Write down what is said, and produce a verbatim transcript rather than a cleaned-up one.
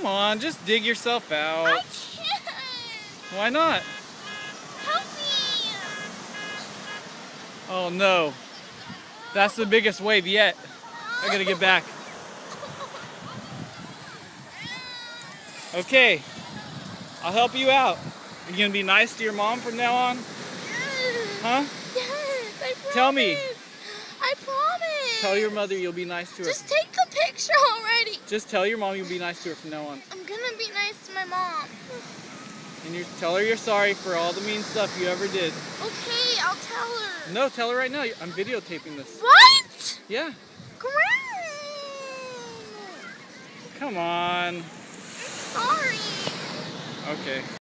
Come on, just dig yourself out. I can't. Why not? Help me. Oh no. That's the biggest wave yet. I gotta get back. Okay, I'll help you out. Are you gonna be nice to your mom from now on? Yes. Huh? Yes, I promise. Tell me. I promise. Tell your mother you'll be nice to her. Just take the picture already. Just tell your mom you'll be nice to her from now on. I'm gonna be nice to my mom. And you tell her you're sorry for all the mean stuff you ever did. Okay, I'll tell her. No, tell her right now. I'm videotaping this. What? Yeah. Great. Come on. Sorry. Okay.